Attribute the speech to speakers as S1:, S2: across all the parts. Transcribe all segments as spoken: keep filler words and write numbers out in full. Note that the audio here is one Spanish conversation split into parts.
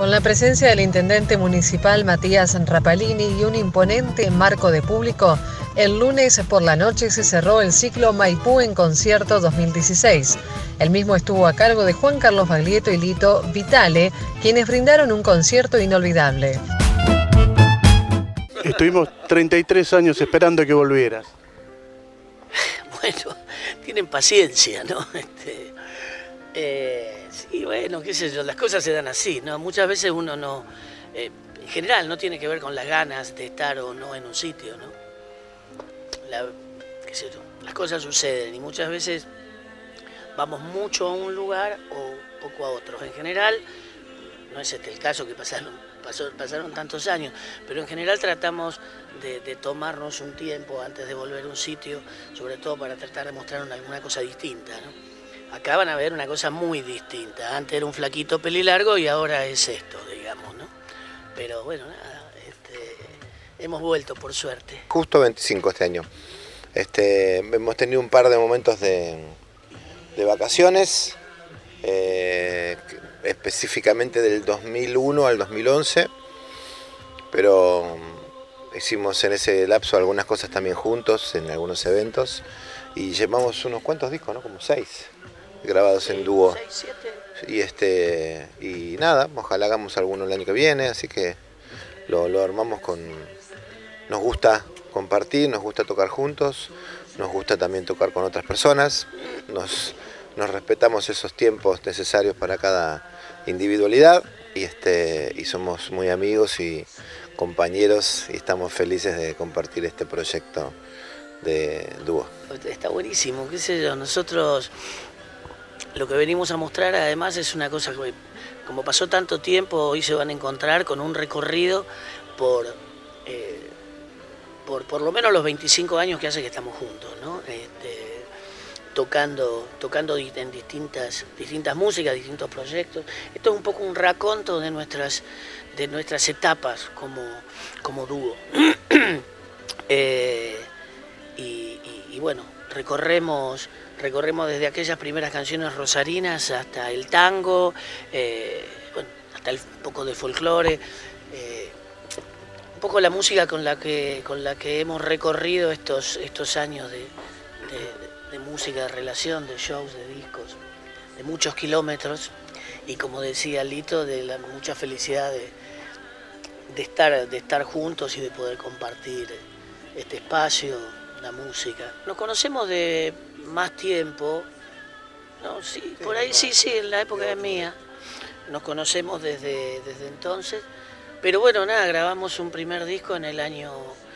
S1: Con la presencia del intendente municipal Matías Rapalini y un imponente marco de público, el lunes por la noche se cerró el ciclo Maipú en Concierto dos mil dieciséis. El mismo estuvo a cargo de Juan Carlos Baglietto y Lito Vitale, quienes brindaron un concierto inolvidable.
S2: Estuvimos treinta y tres años esperando que volvieras.
S3: Bueno, tienen paciencia, ¿no? Este, eh, sí, bueno, qué sé yo, las cosas se dan así, ¿no? Muchas veces uno no, eh, en general no tiene que ver con las ganas de estar o no en un sitio, ¿no? La, qué sé yo, las cosas suceden y muchas veces vamos mucho a un lugar o poco a otros. En general, no es este el caso que pasaron, pasó, pasaron tantos años, pero en general tratamos de, de tomarnos un tiempo antes de volver a un sitio, sobre todo para tratar de mostrar alguna cosa distinta, ¿no? Acá van a ver una cosa muy distinta. Antes era un flaquito pelilargo y ahora es esto, digamos, ¿no? Pero bueno, nada, este, hemos vuelto por suerte.
S4: Justo veinticinco este año. Este, hemos tenido un par de momentos de, de vacaciones, eh, específicamente del dos mil uno al dos mil once, pero hicimos en ese lapso algunas cosas también juntos, en algunos eventos, y llevamos unos cuantos discos, ¿no? Como seis, grabados en dúo.
S3: Seis, siete.
S4: Y, este, y nada, ojalá hagamos alguno el año que viene, así que lo, lo armamos con... Nos gusta compartir, nos gusta tocar juntos, nos gusta también tocar con otras personas, nos, nos respetamos esos tiempos necesarios para cada individualidad y, este, y somos muy amigos y compañeros y estamos felices de compartir este proyecto de dúo.
S3: Está buenísimo, qué sé yo, nosotros lo que venimos a mostrar además es una cosa que, como pasó tanto tiempo, hoy se van a encontrar con un recorrido por, eh, por, por lo menos los veinticinco años que hace que estamos juntos, ¿no? Este, tocando, tocando en distintas, distintas músicas, distintos proyectos. Esto es un poco un raconto de nuestras, de nuestras etapas como, como dúo. eh, y, y, y bueno, recorremos... Recorremos desde aquellas primeras canciones rosarinas hasta el tango, eh, bueno, hasta el, un poco de folclore, eh, un poco la música con la que, con la que hemos recorrido estos, estos años de, de, de música, de relación, de shows, de discos, de muchos kilómetros y como decía Lito, de la mucha felicidad de, de, estar, de estar juntos y de poder compartir este espacio, la música. Nos conocemos de más tiempo, no, sí, por ahí sí, sí, en la época de mía, nos conocemos desde, desde entonces, pero bueno, nada, grabamos un primer disco en el año,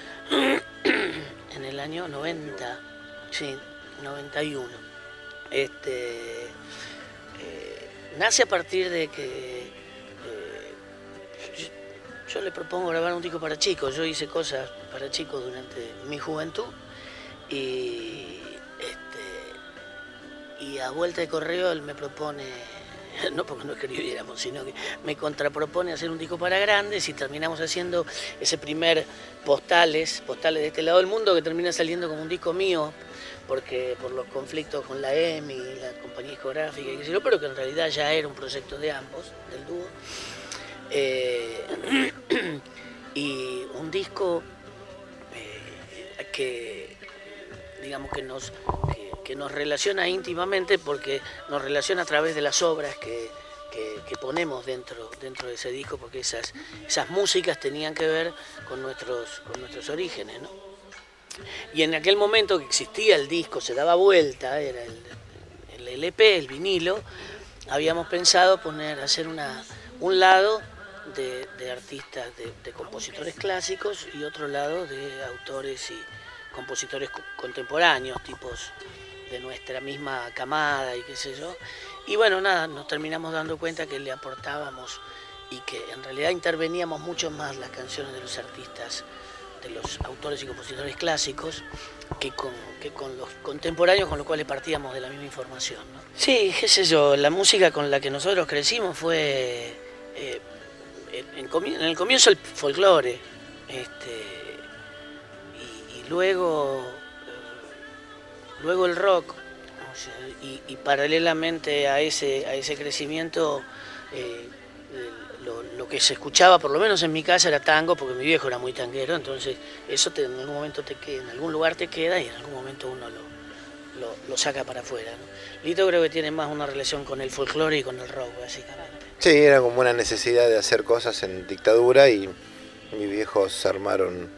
S3: en el año noventa, sí, noventa y uno. Este, eh, nace a partir de que eh, yo, yo le propongo grabar un disco para chicos, yo hice cosas para chicos durante mi juventud y Y a vuelta de correo él me propone, no porque no escribiéramos, sino que me contrapropone hacer un disco para grandes y terminamos haciendo ese primer Postales, Postales de este lado del mundo, que termina saliendo como un disco mío, porque por los conflictos con la E M I, la compañía discográfica, y qué sé yo, pero que en realidad ya era un proyecto de ambos, del dúo. Eh, y un disco eh, que, digamos, que nos... Que, que nos relaciona íntimamente porque nos relaciona a través de las obras que, que, que ponemos dentro, dentro de ese disco, porque esas, esas músicas tenían que ver con nuestros, con nuestros orígenes, ¿no? Y en aquel momento que existía el disco, se daba vuelta, era el, el L P, el vinilo, habíamos pensado poner, hacer una, un lado de, de artistas, de, de compositores clásicos y otro lado de autores y compositores contemporáneos, tipos de nuestra misma camada y qué sé yo. Y bueno, nada, nos terminamos dando cuenta que le aportábamos y que en realidad interveníamos mucho más las canciones de los artistas, de los autores y compositores clásicos, que con, que con los contemporáneos con los cuales partíamos de la misma información, ¿no? Sí, qué sé yo, la música con la que nosotros crecimos fue, eh, en, en el comienzo el folclore, este, y, y luego... Luego el rock, o sea, y, y paralelamente a ese, a ese crecimiento, eh, lo, lo que se escuchaba, por lo menos en mi casa, era tango, porque mi viejo era muy tanguero, entonces eso te, en algún momento te queda, en algún lugar te queda y en algún momento uno lo, lo, lo saca para afuera, ¿no? Lito creo que tiene más una relación con el folclore y con el rock, básicamente.
S4: Sí, era como una necesidad de hacer cosas en dictadura y mis viejos se armaron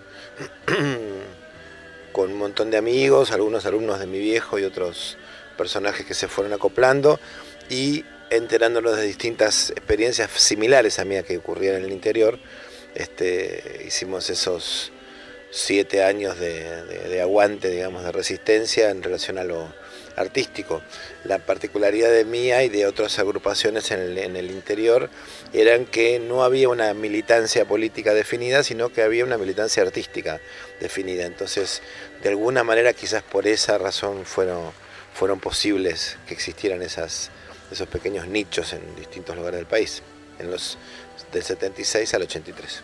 S4: con un montón de amigos, algunos alumnos de mi viejo y otros personajes que se fueron acoplando y enterándonos de distintas experiencias similares a mí que ocurrían en el interior. Este, hicimos esos siete años de, de, de aguante, digamos, de resistencia en relación a lo artístico. La particularidad de mía y de otras agrupaciones en el, en el interior eran que no había una militancia política definida, sino que había una militancia artística definida. Entonces, de alguna manera, quizás por esa razón fueron, fueron posibles que existieran esas, esos pequeños nichos en distintos lugares del país, en los del setenta y seis al ochenta y tres.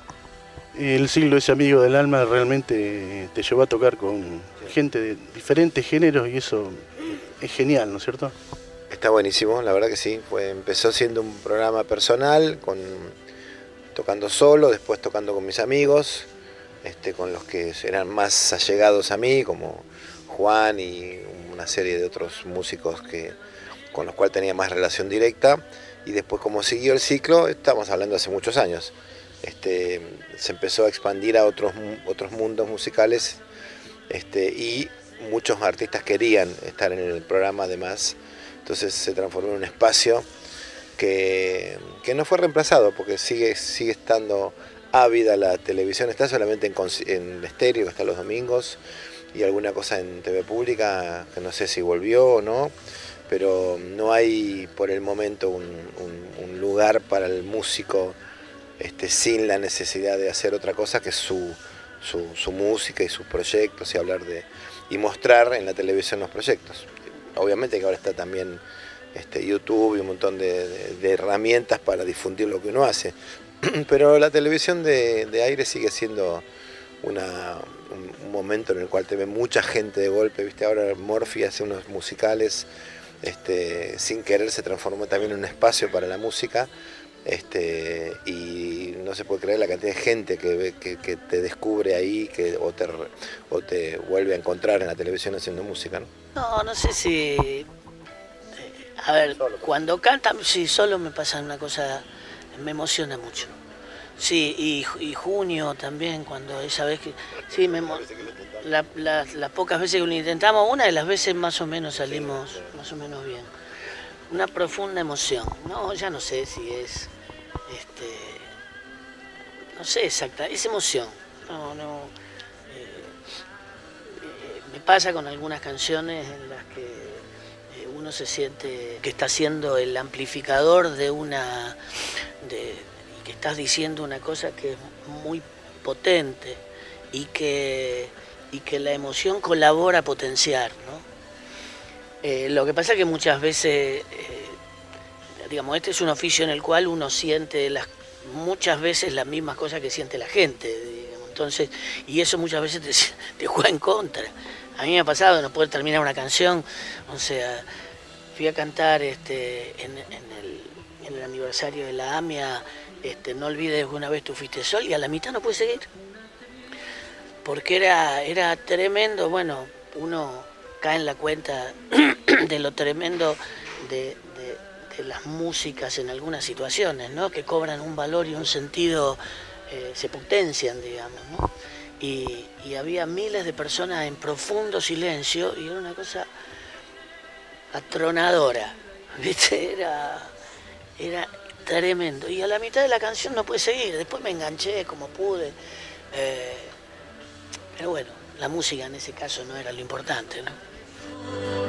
S2: El siglo ese amigo del alma realmente te llevó a tocar con gente de diferentes géneros y eso es genial, ¿no es cierto?
S4: Está buenísimo, la verdad que sí. Fue, empezó siendo un programa personal, con, tocando solo, después tocando con mis amigos, este, con los que eran más allegados a mí, como Juan y una serie de otros músicos que, con los cuales tenía más relación directa. Y después, como siguió el ciclo, estamos hablando hace muchos años, este, se empezó a expandir a otros, otros mundos musicales, este, y muchos artistas querían estar en el programa además. Entonces se transformó en un espacio que, que no fue reemplazado, porque sigue, sigue estando ávida la televisión, está solamente en, en estéreo, que está los domingos, y alguna cosa en T V pública, que no sé si volvió o no, pero no hay por el momento un, un, un lugar para el músico este, sin la necesidad de hacer otra cosa que su, su, su música y sus proyectos, y hablar de y mostrar en la televisión los proyectos. Obviamente que ahora está también este, YouTube y un montón de, de, de herramientas para difundir lo que uno hace, pero la televisión de, de aire sigue siendo una, un, un momento en el cual te ve mucha gente de golpe, ¿viste? Ahora Morphy hace unos musicales, este, sin querer se transformó también en un espacio para la música, este, y no se puede creer la cantidad de gente que, que, que te descubre ahí, que, o, te, o te vuelve a encontrar en la televisión haciendo música, ¿no?
S3: No, no sé si... Eh, a ver, cuando cantan, sí, solo me pasa una cosa, me emociona mucho. Sí, y, y junio también, cuando esa vez que... Sí, me, la, la, las pocas veces que lo intentamos, una de las veces más o menos salimos más o menos bien. Una profunda emoción. No, ya no sé si es... Este, no sé exacta, es emoción. No, no... Eh, eh, me pasa con algunas canciones en las que eh, uno se siente que está siendo el amplificador de una... De, que estás diciendo una cosa que es muy potente y que, y que la emoción colabora a potenciar, ¿no? Eh, lo que pasa es que muchas veces, eh, digamos, este es un oficio en el cual uno siente las, muchas veces las mismas cosas que siente la gente, digamos. Entonces, y eso muchas veces te, te juega en contra. A mí me ha pasado no poder terminar una canción, o sea, fui a cantar este, en, en, el, en el aniversario de la AMIA, Este, no olvides que una vez tú fuiste sol, y a la mitad no pude seguir porque era, era tremendo. Bueno, uno cae en la cuenta de lo tremendo de, de, de las músicas en algunas situaciones, ¿no? Que cobran un valor y un sentido, eh, se potencian, digamos, ¿no? Y, y había miles de personas en profundo silencio y era una cosa atronadora, ¿viste? Era, era tremendo. Y a la mitad de la canción no pude seguir, después me enganché como pude. Eh, pero bueno, la música en ese caso no era lo importante, ¿no?